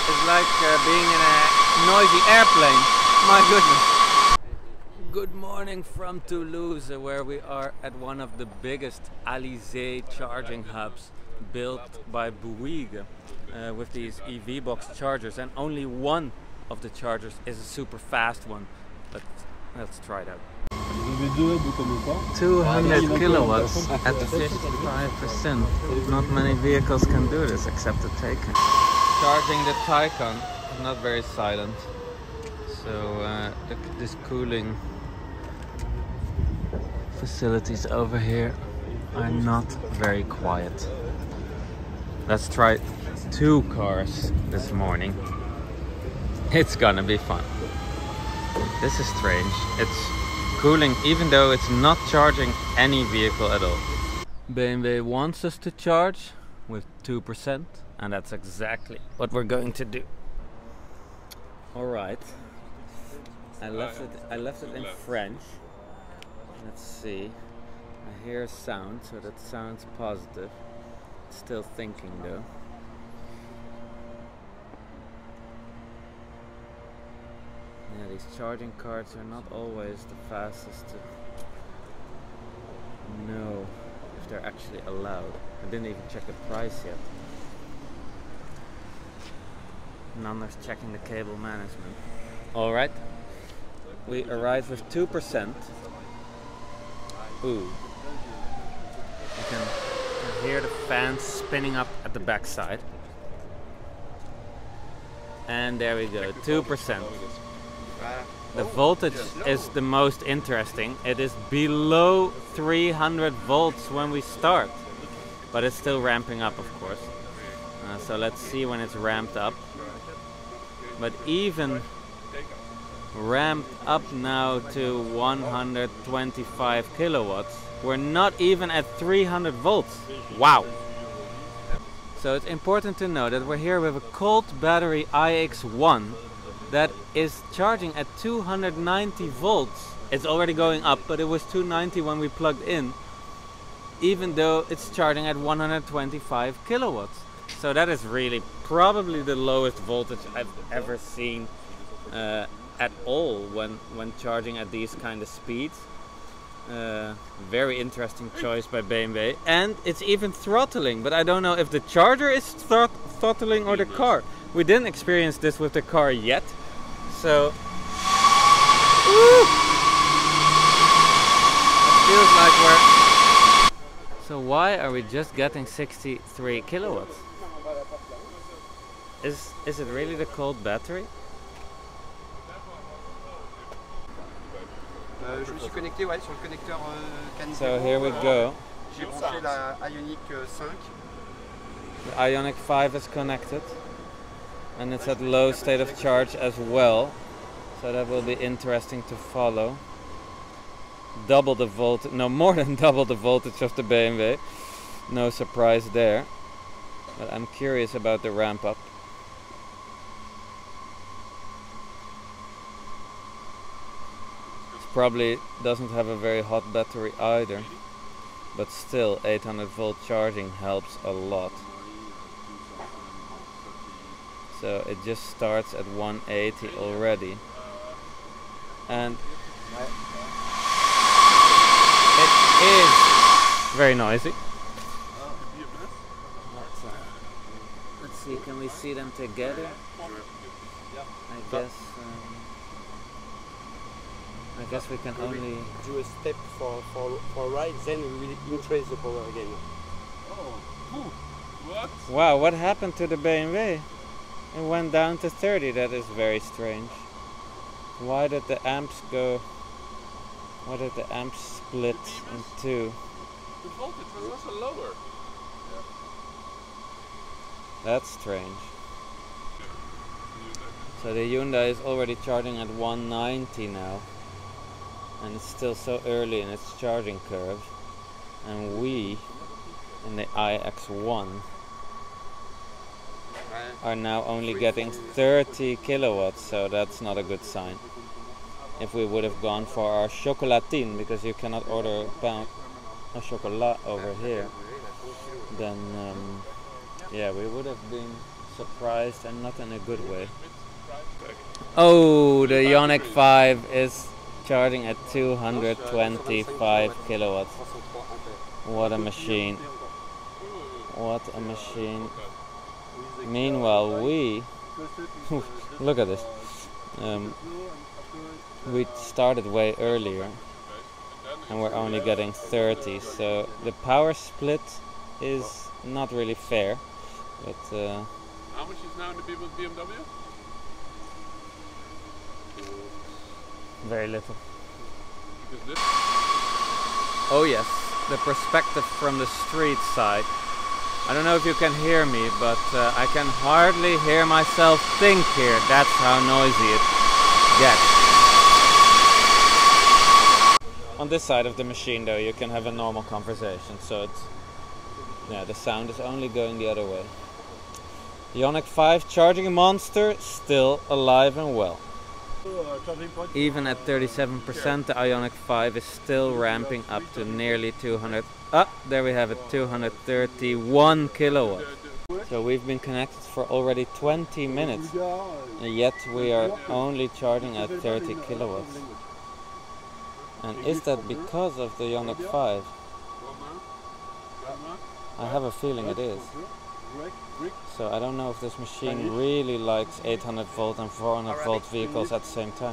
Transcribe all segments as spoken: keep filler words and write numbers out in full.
It's like uh, being in a noisy airplane. My goodness. Good morning from Toulouse, where we are at one of the biggest Alizé charging hubs built by Bouygues uh, with these EVBox chargers, and only one of the chargers is a super fast one. But let's try it out. two hundred kilowatts at fifty-five percent. Not many vehicles can do this except the Taycan. Charging the Taycan is not very silent, so uh, the, this cooling facilities over here are not very quiet. Let's try two cars this morning. It's gonna be fun. This is strange. It's cooling even though it's not charging any vehicle at all. B M W wants us to charge with two percent, and that's exactly what we're going to do. Alright. I left it I left it in French. Let's see. I hear a sound, so that sounds positive. Still thinking though. Yeah, these charging cards are not always the fastest to know if they're actually allowed. I didn't even check the price yet. Nander's checking the cable management. Alright. We arrived with two percent. Ooh. You can hear the fans spinning up at the back side. And there we go, two percent. The voltage is the most interesting. It is below three hundred volts when we start, but it's still ramping up, of course. Uh, so let's see when it's ramped up. But even ramped up now to one hundred twenty-five kilowatts, we're not even at three hundred volts. Wow! So it's important to know that we're here with a cold battery i X one that is charging at two hundred ninety volts. It's already going up, but it was two ninety when we plugged in, even though it's charging at one hundred twenty-five kilowatts. So that is really probably the lowest voltage I've ever seen uh, at all when, when charging at these kind of speeds. Uh, very interesting choice by B M W. And it's even throttling, but I don't know if the charger is throt throttling or the car. We didn't experience this with the car yet, so Woo! It feels like we're... So why are we just getting sixty-three kilowatts? Is, is it really the cold battery? Euh, je me suis connecté ouais, sur le connecteur euh, So here we go. J'ai branché la IONIQ five. The IONIQ five is connected, and it's at low state of charge as well, so that will be interesting to follow. Double the voltage, no, more than double the voltage of the B M W. No surprise there, but I'm curious about the ramp up. Probably doesn't have a very hot battery either, but still eight hundred volt charging helps a lot. So it just starts at one eighty already, and it is very noisy. Let's, uh, let's see, can we see them together? I guess. Um, I guess we can only do a step for, for, for right, then we will increase the power again. Oh, what? Wow, what happened to the B M W? It went down to thirty, that is very strange. Why did the amps go, why did the amps split in two? The voltage was also lower. That's strange. So the Hyundai is already charging at one ninety now. And it's still so early in its charging curve, and we in the i X one are now only getting thirty kilowatts, so that's not a good sign. If we would have gone for our chocolatine, because you cannot order a pound of chocolat over here, then um, yeah, we would have been surprised and not in a good way. Oh, the IONIQ five is charging at two hundred twenty-five kilowatts. What a machine. What a machine. Meanwhile, we... look at this. Um, we started way earlier and we're only getting thirty, so the power split is not really fair. But uh, how much is now in the B M W? Very little. Because this oh yes, the perspective from the street side. I don't know if you can hear me, but uh, I can hardly hear myself think here. That's how noisy it gets. On this side of the machine though, you can have a normal conversation, so it's, yeah, the sound is only going the other way. The IONIQ five charging monster still alive and well. Even at thirty-seven percent, the IONIQ five is still ramping up to nearly two hundred. Ah, there we have it, two hundred thirty-one kilowatts. So we've been connected for already twenty minutes, and yet we are only charging at thirty kilowatts. And is that because of the IONIQ five? I have a feeling it is. So I don't know if this machine really likes eight hundred volt and four hundred volt vehicles at the same time.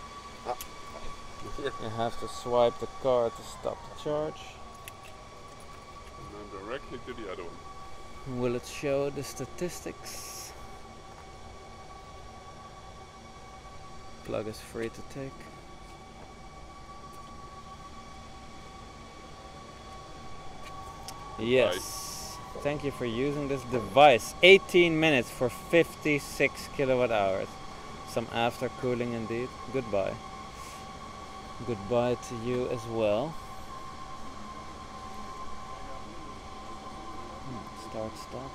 You have to swipe the card to stop the charge. and then directly to the other one. Will it show the statistics? Plug is free to take. Yes. Thank you for using this device. eighteen minutes for fifty-six kilowatt hours. Some after cooling indeed. Goodbye. Goodbye to you as well. Start, stop.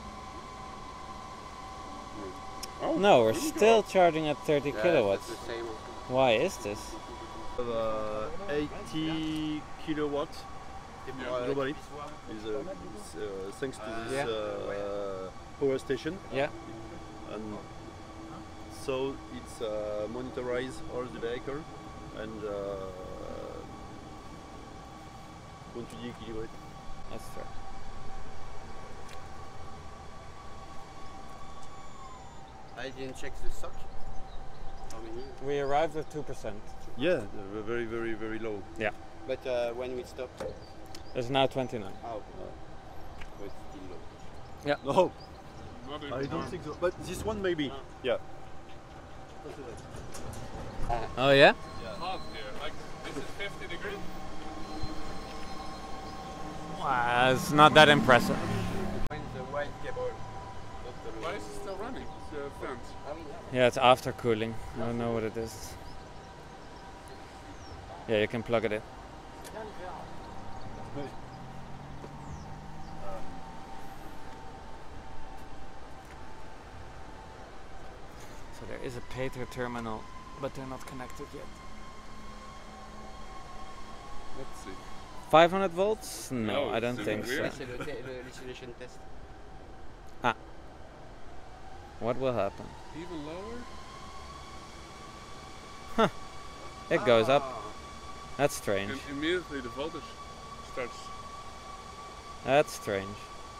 Oh, No, we're still charging at thirty Yeah, kilowatts. that's the same. Why is this? Uh, eighty kilowatts Yeah. globally is, uh, is uh, thanks to this Yeah. uh, power station, Yeah. and so it's uh, monitorize all the vehicle and uh, continue équilibré. That's fair. I didn't check the sock. How many? We arrived at two percent. Yeah, they're very very very low. But uh, when we stopped, There's now twenty-nine. oh, uh, it's still low. No, Not even I don't one. think so. But this one maybe. Yeah. Oh yeah? Hot here, like this is fifty degrees. Wow, it's not that impressive. When the white cable. Why is it still running? The fence. Yeah, it's after cooling. I don't know what it is. Yeah, you can plug it in. So there is a Pater terminal, but they're not connected yet. Let's see. five hundred volts? No, No, I don't it's think weird. so. C'est le, te- le l'isolation test. What will happen? Even lower? It goes up. Ah. That's strange. And immediately the voltage starts. That's strange.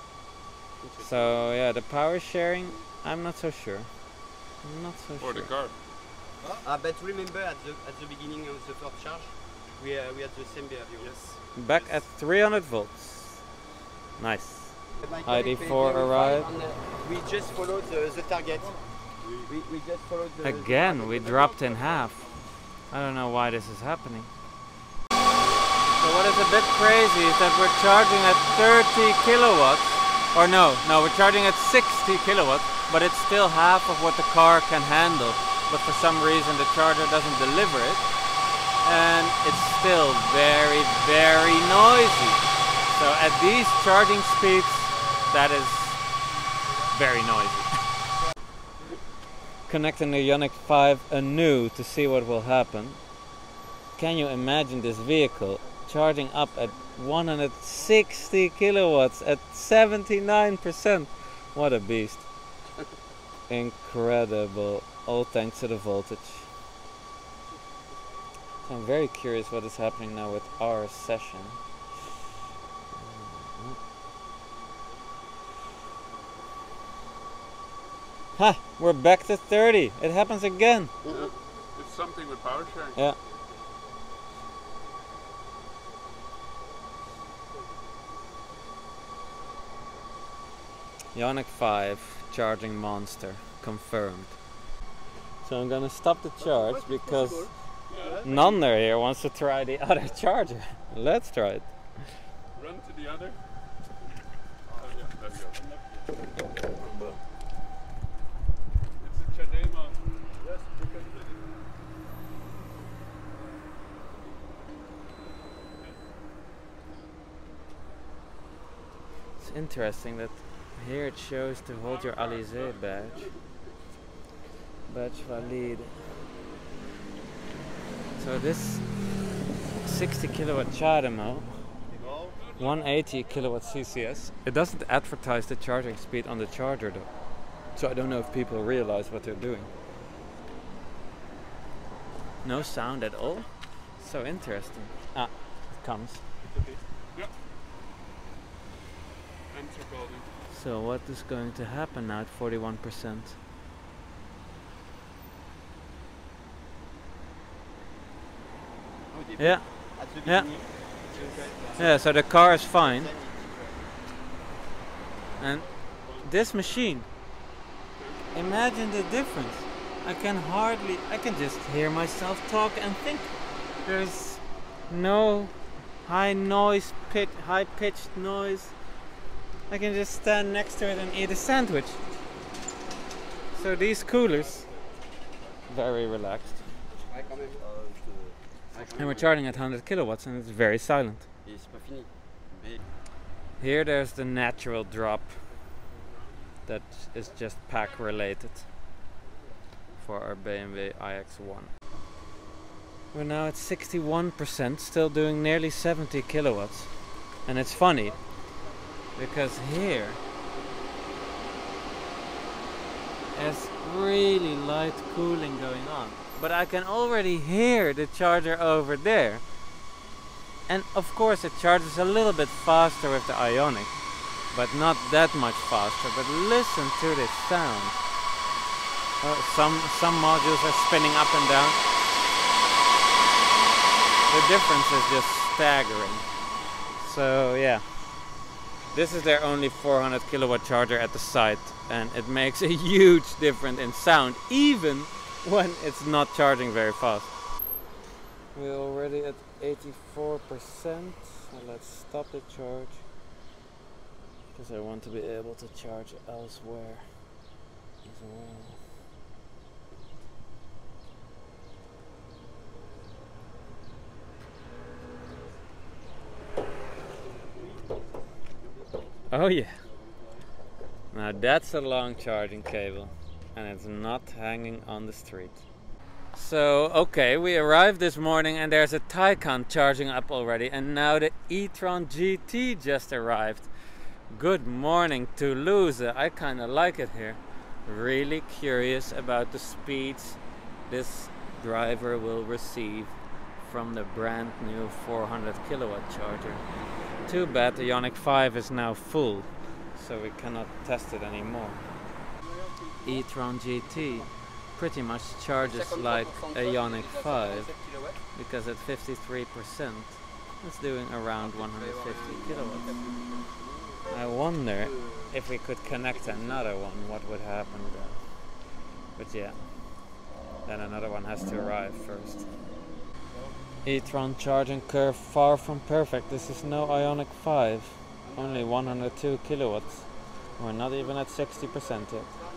So yeah, the power sharing, I'm not so sure. I'm not so Or sure. the car. Ah, but remember at the at the beginning of the first charge, we uh, we had the same behavior. Yes. Back at three hundred volts. Nice. My I D colleague four verified arrived. on the- We just followed the, the target. We, we just followed the Again, the we target. dropped in half. I don't know why this is happening. So what is a bit crazy is that we're charging at thirty kilowatts. Or no, no, we're charging at sixty kilowatts, but it's still half of what the car can handle. But for some reason the charger doesn't deliver it. And it's still very, very noisy. So at these charging speeds, that is very noisy. Connecting the IONIQ five anew to see what will happen. Can you imagine this vehicle charging up at one hundred sixty kilowatts at seventy-nine percent? What a beast. Incredible, all thanks to the voltage. So I'm very curious what is happening now with our session. Ha! We're back to thirty. It happens again. Yeah. It's something with power sharing. Yeah. IONIQ five charging monster confirmed. So I'm gonna stop the charge because Nander here wants to try the other charger. Let's try it. Run to the other. Oh yeah, there we go. It's a Chadema. Yes, because it's interesting that here it shows to hold your Alizé badge. Badge valid. So this sixty kilowatt CHAdeMO, one hundred eighty kilowatt C C S, it doesn't advertise the charging speed on the charger though. So I don't know if people realize what they're doing. No sound at all? So interesting. Ah, it comes. okay. Yeah. Answer calling. So what is going to happen now at forty-one percent? Yeah. Yeah. Yeah, so the car is fine. And this machine, imagine the difference. I can hardly, I can just hear myself talk and think. There's no high noise, pitch, high pitched noise. I can just stand next to it and eat a sandwich. So these coolers, very relaxed. And we're charging at one hundred kilowatts and it's very silent. Here there's the natural drop that is just pack related for our B M W i X one. We're now at sixty-one percent, still doing nearly seventy kilowatts. And it's funny because here there's really light cooling going on. But I can already hear the charger over there. And of course it charges a little bit faster with the IONIQ, but not that much faster. But listen to this sound. Uh, some, some modules are spinning up and down. The difference is just staggering. So yeah. This is their only four hundred kilowatt charger at the site, and it makes a huge difference in sound, even when it's not charging very fast. We're already at eighty-four percent, so let's stop the charge because I want to be able to charge elsewhere as well. Oh yeah, now that's a long charging cable and it's not hanging on the street. So okay, we arrived this morning and there's a Taycan charging up already, and now the e-tron G T just arrived. Good morning Toulouse, I kinda like it here. Really curious about the speeds this driver will receive from the brand new four hundred kilowatt charger. Too bad the IONIQ five is now full, so we cannot test it anymore. e-tron G T pretty much charges like a IONIQ five because at fifty-three percent it's doing around one hundred fifty kilowatts. I wonder if we could connect another one, what would happen then. But yeah, then another one has to arrive first. e-tron charging curve far from perfect. This is no IONIQ five, only one hundred two kilowatts. We're not even at sixty percent yet.